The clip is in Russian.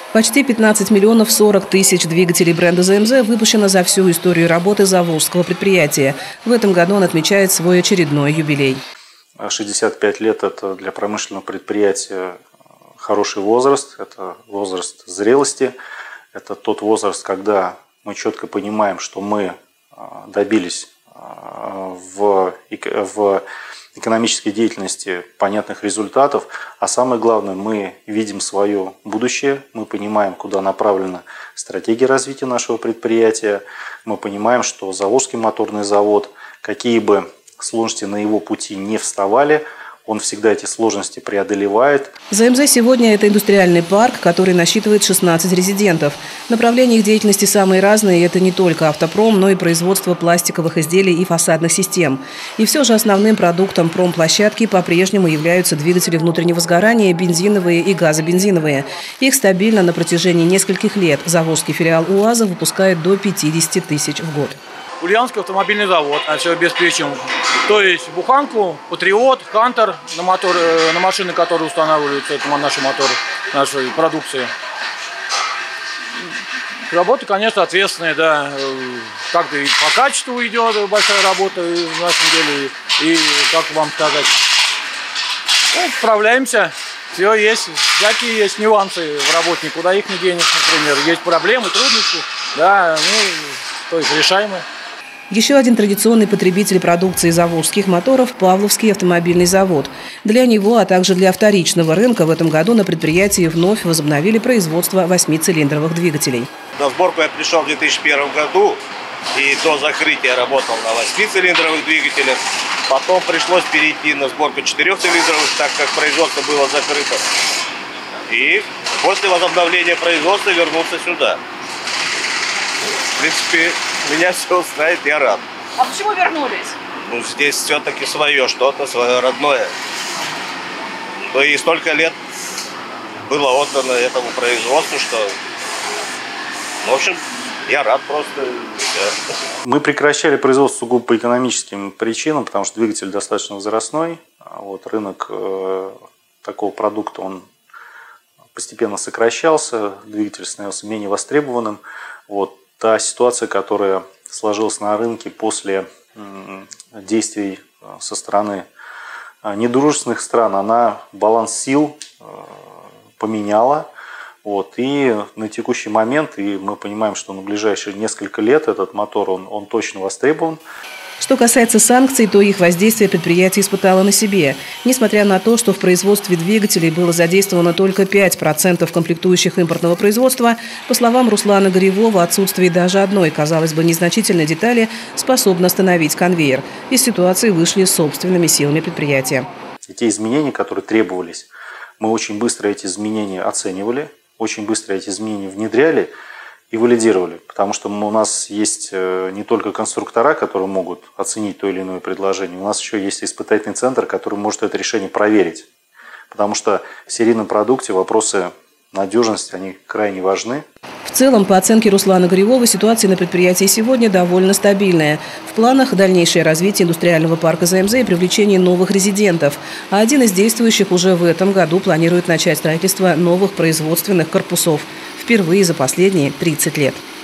Почти 15 миллионов 40 тысяч двигателей бренда ЗМЗ выпущено за всю историю работы заволжского предприятия. В этом году он отмечает свой очередной юбилей. 65 лет – это для промышленного предприятия хороший возраст, это возраст зрелости, это тот возраст, когда мы четко понимаем, что мы добились в экономической деятельности понятных результатов, а самое главное, мы видим свое будущее, мы понимаем, куда направлена стратегия развития нашего предприятия, мы понимаем, что Заволжский моторный завод, какие бы сложности на его пути не вставали, он всегда эти сложности преодолевает. ЗМЗ сегодня – это индустриальный парк, который насчитывает 16 резидентов. Направления их деятельности самые разные. Это не только автопром, но и производство пластиковых изделий и фасадных систем. И все же основным продуктом промплощадки по-прежнему являются двигатели внутреннего сгорания, бензиновые и газобензиновые. Их стабильно на протяжении нескольких лет заволжский филиал УАЗа выпускает до 50 тысяч в год. Ульяновский автомобильный завод, все обеспечим. То есть буханку, Патриот, Хантер на машины, которые устанавливаются, это наши моторы, нашей продукции. Работа, конечно, ответственная, да. Как-то и по качеству идет большая работа в нашем деле, и как вам сказать, справляемся. Все есть, всякие есть нюансы в работе, никуда их не денешь, например. Есть проблемы, трудности, да, то есть решаемые. Еще один традиционный потребитель продукции заволжских моторов – Павловский автомобильный завод. Для него, а также для вторичного рынка в этом году на предприятии вновь возобновили производство 8-цилиндровых двигателей. На сборку я пришел в 2001 году и до закрытия работал на 8-цилиндровых двигателях. Потом пришлось перейти на сборку 4-цилиндровых, так как производство было закрыто. И после возобновления производства вернулся сюда. В принципе, меня все устраивает, я рад. А почему вернулись? Ну, здесь все-таки свое, что-то свое родное. Ну и столько лет было отдано этому производству, что, в общем, я рад просто. Мы прекращали производство сугубо по экономическим причинам, потому что двигатель достаточно возрастной. Вот, рынок такого продукта он постепенно сокращался, двигатель становился менее востребованным. Вот. Та ситуация, которая сложилась на рынке после действий со стороны недружественных стран, она баланс сил поменяла. Вот. И на текущий момент, и мы понимаем, что на ближайшие несколько лет этот мотор он точно востребован. Что касается санкций, то их воздействие предприятие испытало на себе. Несмотря на то, что в производстве двигателей было задействовано только 5% комплектующих импортного производства, по словам Руслана Горевого, отсутствие даже одной, казалось бы, незначительной детали способно остановить конвейер. Из ситуации вышли собственными силами предприятия. И те изменения, которые требовались, мы очень быстро эти изменения оценивали, очень быстро эти изменения внедряли и валидировали, потому что у нас есть не только конструктора, которые могут оценить то или иное предложение, у нас еще есть испытательный центр, который может это решение проверить, потому что в серийном продукте вопросы надежности, они крайне важны. В целом, по оценке Руслана Горевого, ситуация на предприятии сегодня довольно стабильная. В планах дальнейшее развитие индустриального парка ЗМЗ и привлечение новых резидентов. А один из действующих уже в этом году планирует начать строительство новых производственных корпусов. Впервые за последние 30 лет.